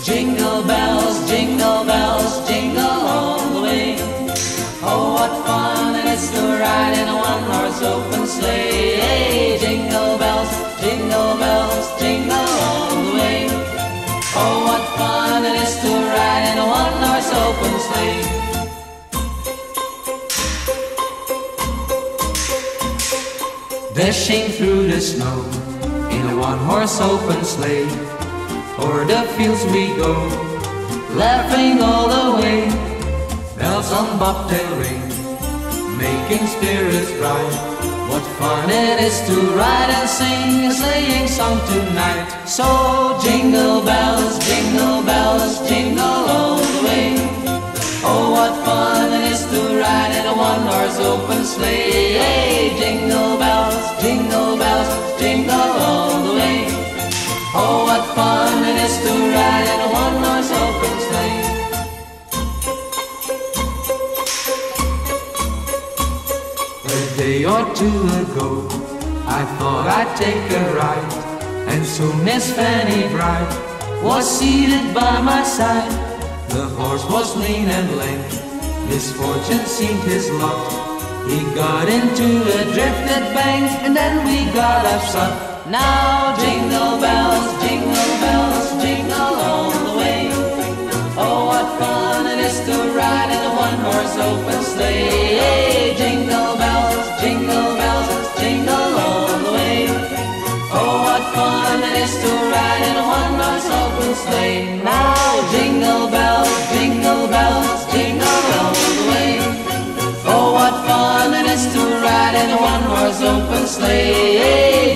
jingle bells, jingle all the way. Oh, what fun it is to ride in a one-horse open sleigh. Hey, jingle bells, jingle bells, jingle all the way. Oh, what fun it is to ride in a one-horse open sleigh. Dashing through the snow in a one-horse open sleigh. O'er the fields we go, laughing all the way. Bells on bobtail ring, making spirits bright. What fun it is to ride and sing a sleighing song tonight. So jingle bells, jingle all the way. Oh, what fun it is to ride in a one-horse open sleigh. Hey, jingle bells, jingle all the way. Oh, what fun it is to ride in a one-horse open sleigh. A day or two ago, I thought I'd take a ride, and so Miss Fanny Bright was seated by my side. The horse was lean and lame, misfortune seemed his lot. He got into a drifted bank, and then we got upset. Now jingle bells, jingle all the way. Oh, what fun it is to ride in a one-horse open sleigh. Hey, jingle bells, jingle all the way. Oh, what fun it is to ride in a one-horse open sleigh. Now jingle bells, jingle all the way. Oh, what fun it is to ride in a one-horse open sleigh. Hey,